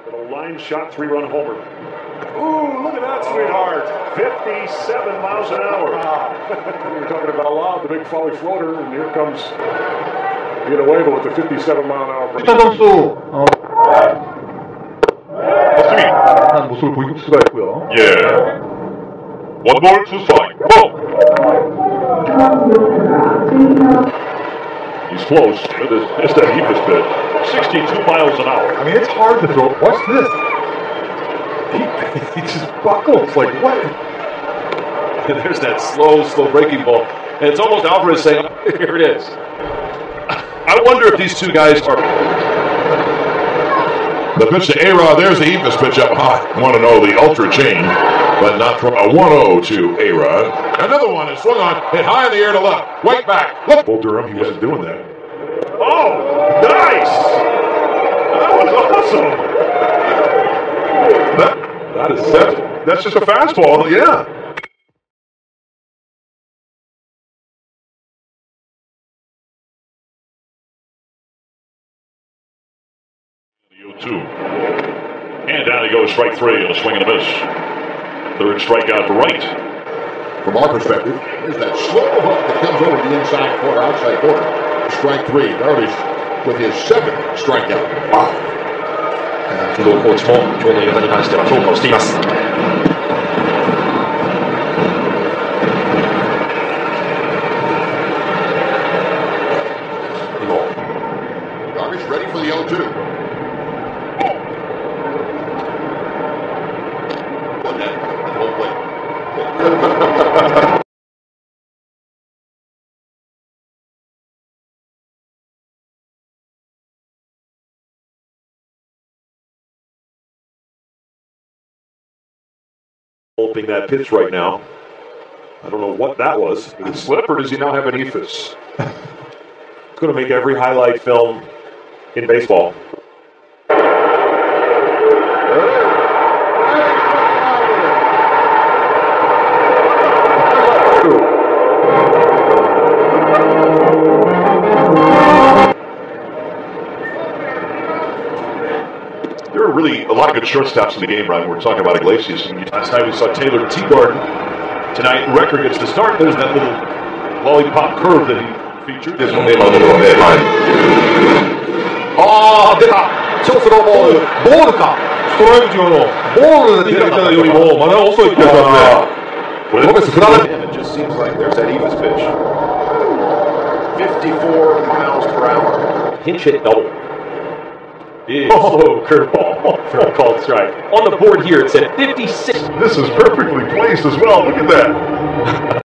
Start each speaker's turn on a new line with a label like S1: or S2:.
S1: With a line shot, 3-run homer. Ooh, look at that, sweetheart. 57 miles an hour. We were talking about Lob, the big folly floater, and here comes Villanueva with the 57-mile-an-hour break.
S2: 선수 한 모습을 보일 수가 있고요.
S3: Yeah. 1-ball, 2-strike. Go.
S1: He's close. It's that Heapus pitch. 62 miles an hour.
S2: I mean, it's hard to throw. Watch this. He just buckles. Like, what?
S4: And there's that slow breaking ball. And it's almost Alvarez saying, here it is. I wonder if these two guys are...
S3: The pitch to A-Rod. There's the Heapus pitch up high. Want to know the ultra change, but not from a 1-0 to A-Rod. Another one is swung on, hit high in the air to left. Right back. Look.
S1: Bull Durham, he wasn't doing that. Oh, nice! That was awesome.
S3: That is set. That's just a fastball, yeah. The 0-2. And down he goes, strike 3 and a swing and a miss. Third strikeout for Wright.
S5: From our perspective, there's that slow hook that comes over the inside corner, outside corner. Strike 3. Darvish with his 7th strikeout. Wow.
S4: 工藤コーチも今日の映画に関しては評価をしています。
S5: Darvish ready for the 0-2. One net, the whole play.
S1: Hoping that pitch right now. I don't know what that was. Did it slip or does he now have an ephus? It's going to make every highlight film in baseball. There are really a lot of good shortstops in the game, Ryan. We're talking about Iglesias.
S4: Last night we saw Taylor Teagarden. Tonight, Recker gets the start. There's that little lollipop curve that he featured. This one, 出たショートのボールかストライク上のボールで出たよりもまだ遅いって言ったんでロペス振られて
S1: It just seems like there's that Eva's pitch. 54 miles per hour.
S4: Pinch hit double. Oh, curveball for a called strike. On the board here, it said 56.
S3: This is perfectly placed as well. Look at that.